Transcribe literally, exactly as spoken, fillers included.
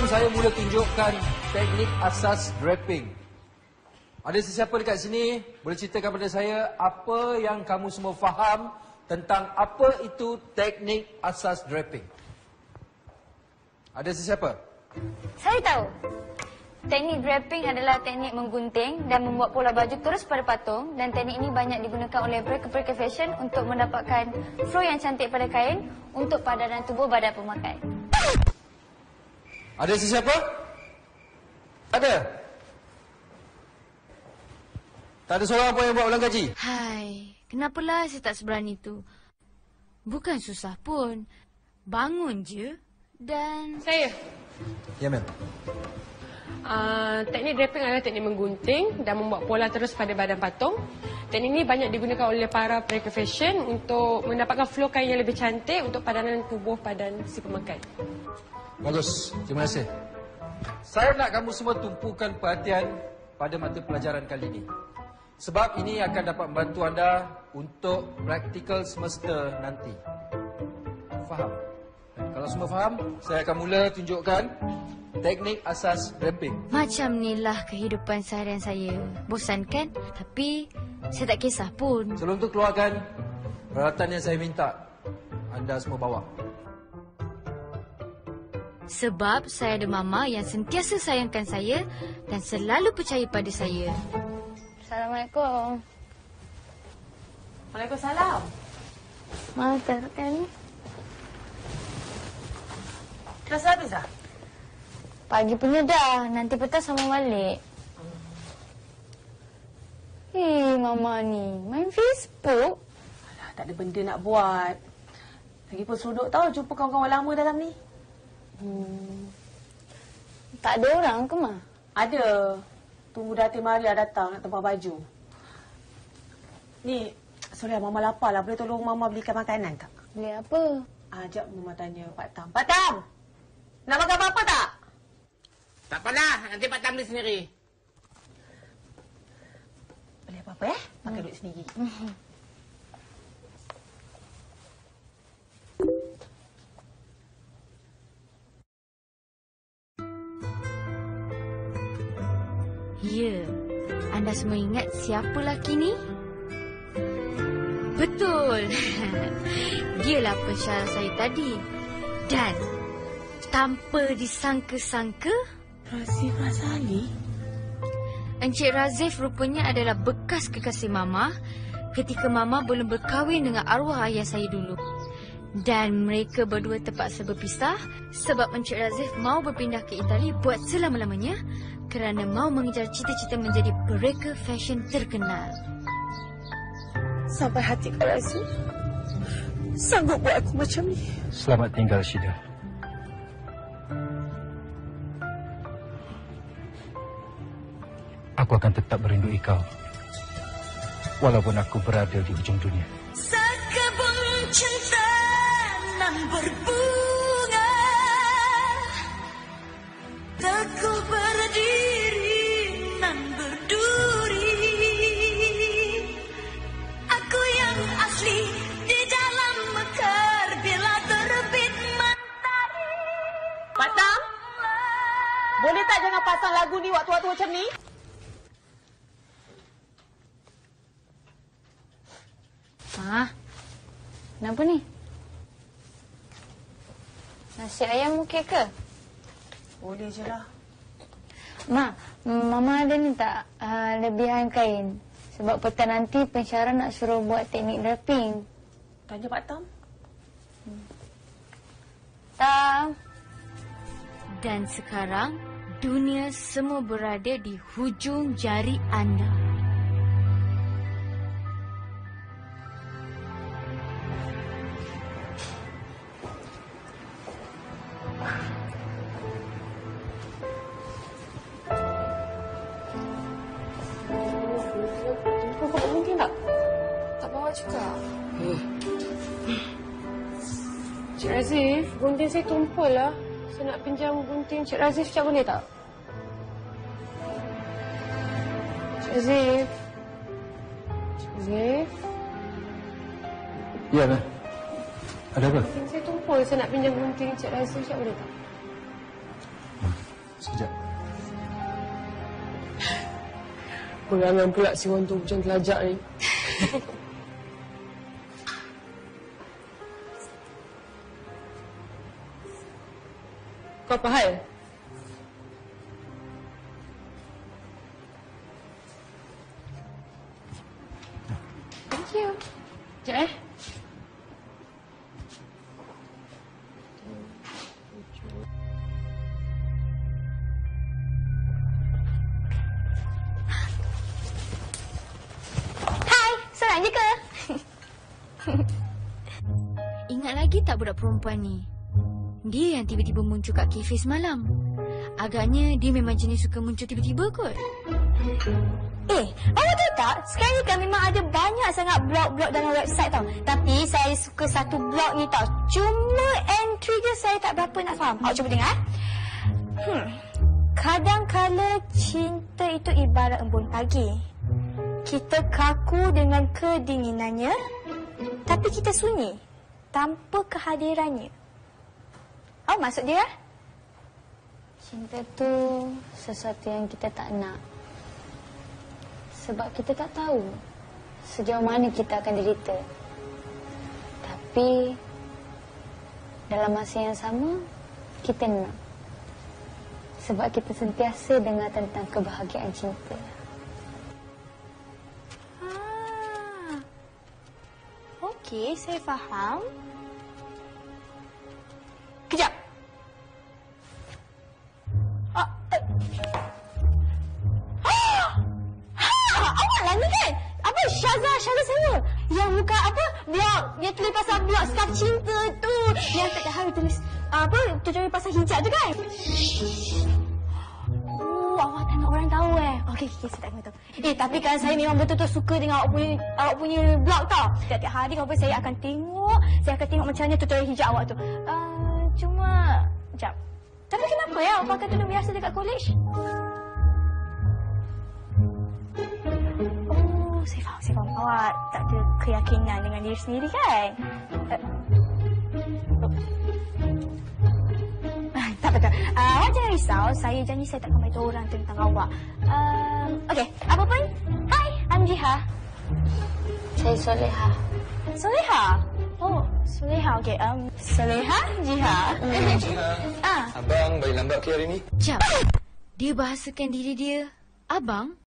saya mula tunjukkan teknik asas draping. Ada sesiapa dekat sini boleh ceritakan kepada saya apa yang kamu semua faham tentang apa itu teknik asas draping? Ada sesiapa? Saya tahu. Teknik draping adalah teknik menggunting dan membuat pola baju terus pada patung, dan teknik ini banyak digunakan oleh broker-broker fashion untuk mendapatkan flow yang cantik pada kain untuk padanan tubuh badan pemakai. Ada sesiapa? Ada? Tak ada seorang pun yang buat ulang gaji? Hai, kenapalah saya tak seberani tu? Bukan susah pun. Bangun je dan... Saya. Ya, Mel. Uh, teknik draping adalah teknik menggunting dan membuat pola terus pada badan patung. Teknik ini banyak digunakan oleh para pelaku fashion untuk mendapatkan flow kain yang lebih cantik untuk padanan tubuh padan si pemakai. Bagus, terima kasih. Saya nak kamu semua tumpukan perhatian pada mata pelajaran kali ini. Sebab ini akan dapat membantu anda untuk praktikal semester nanti. Faham? Kalau semua faham, saya akan mula tunjukkan teknik asas draping. Macam inilah kehidupan seharian saya. Bosan kan? Tapi saya tak kisah pun. Sebelum tu keluarkan peralatan yang saya minta anda semua bawa. Sebab saya ada mama yang sentiasa sayangkan saya dan selalu percaya pada saya. Assalamualaikum. Waalaikumsalam. Maaf, kan? Kelas habis dah? Pagi punya dah. Nanti petang sama balik. Hei, Mama ni. Main Facebook? Alah, tak ada benda nak buat. Lagipun seronok tau jumpa kawan-kawan lama dalam ni. Hmm. Tak ada orang ke, Ma? Ada. Tunggu Datin Maria datang nak tempah baju. Ni, sorry Mama lapar lah. Boleh tolong Mama belikan makanan tak? Beli apa? Ajak Mama tanya Pak Tam. Pak Tam! Nak makan apa-apa tak? Tak apalah, nanti Pak Tam beli sendiri. Beli apa-apa eh? Pakai hmm. duit sendiri. Ya, anda semua ingat siapa lelaki ni? Betul. Dialah pensyarah saya tadi. Dan tanpa disangka-sangka, Razif Razali? Encik Razif rupanya adalah bekas kekasih Mama ketika Mama belum berkahwin dengan arwah ayah saya dulu. Dan mereka berdua terpaksa berpisah sebab Encik Razif mau berpindah ke Itali buat selama-lamanya kerana mau mengejar cita-cita menjadi broker fashion terkenal. Sampai hati kau Razif sanggup buat aku macam ni. Selamat tinggal, Syida. Aku akan tetap merindui kau walaupun aku berada di ujung dunia. Sekebun cinta nan berbunga teguh berdiri nan berduri. Aku yang asli di dalam mekar bila terbit matahari. Pak Tam, boleh tak jangan pasang lagu ni waktu-waktu macam ni? Ma, kenapa ni? Nasi ayam okey ke? Boleh je lah. Ma, Mama ada ni tak uh, lebihan kain? Sebab petang nanti pensyarah nak suruh buat teknik draping. Tanya Pak Tam. Tam. Dan sekarang, dunia semua berada di hujung jari anda. Cik Razif, gunting saya tumpul lah. Saya nak pinjam gunting Cik Razif, Cik boleh tak? Cik Razif. Cik Razif. Ya, Abang. Ada apa? Gunting saya tumpul. Saya nak pinjam gunting Cik Razif, Cik boleh tak? Hmm. Sekejap. Berangan pula si Wan tu macam telajak ni. Kau apa hal? Thank you. Sekejap eh. Hai, seorang je ke? Ingat lagi tak budak perempuan ni? Dia yang tiba-tiba muncul kat kafe semalam. Agaknya dia memang jenis suka muncul tiba-tiba kot. Eh, awak tahu tak? Sekarang ni kan memang ada banyak sangat blog-blog dalam website tau. Tapi saya suka satu blog ni tau. Cuma entry dia saya tak berapa nak faham. Awak cuba dengar. Hmm. Kadang-kala cinta itu ibarat embun pagi. Kita kaku dengan kedinginannya, tapi kita sunyi tanpa kehadirannya. Oh, maksud dia? Cinta tu sesuatu yang kita tak nak. Sebab kita tak tahu sejauh mana kita akan derita. Tapi dalam masa yang sama, kita nak. Sebab kita sentiasa dengar tentang kebahagiaan cinta. Ah. Okey, saya faham. Kejap. Ah, eh. Ah! Ha, awak lah ni kan? Apa Syazah, Syazah saya? Yang muka apa? Blog, dia tulis pasal blog staff cinta tu. Yang tak hari tulis apa? Tujuan pasal hijab tu kan? Oh, awak tak nak orang tahu eh. Okey, okey, saya tak nak tahu. Eh, tapi kan saya memang betul-betul suka dengan awak punya awak punya blog tau. Setiap hari kalau saya akan tengok, saya akan tengok macam mana tutorial hijab awak tu. Uh, cuma, sekejap. Tapi kenapa ya awak pakai tudung biasa dekat college? Oh, saya faham, saya faham. Awak tak ada keyakinan dengan diri sendiri kan? Uh, oh. Tak betul. Uh, awak jangan risau. Saya janji saya tak akan beritahu orang tentang awak. Uh, Okey, apa pun. Hai, I'm Jiha. Saya Soleha. Soleha? Oh, Soleha. Okey, um, Soleha, Jiha. Jiha. Ah. Abang balik lambat ke hari ni? Jap. Dia bahasakan diri dia abang?